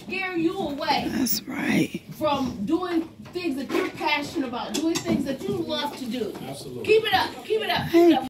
scare you away. That's right. From doing things that you're passionate about, doing things that you love to do. Absolutely. Keep it up. Keep it up. Keep Hey. it up.